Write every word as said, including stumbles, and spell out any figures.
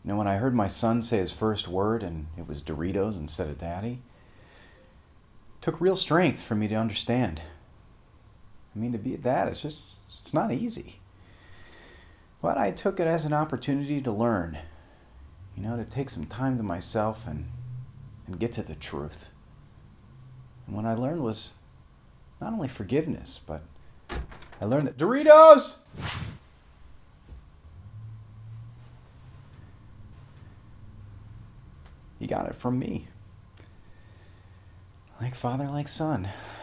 You know, when I heard my son say his first word and it was Doritos instead of Daddy, it took real strength for me to understand. I mean, to be a dad, it's just, it's not easy. But I took it as an opportunity to learn, you know, to take some time to myself and, and get to the truth. And what I learned was not only forgiveness, but I learned that Doritos! He got it from me. Like father, like son.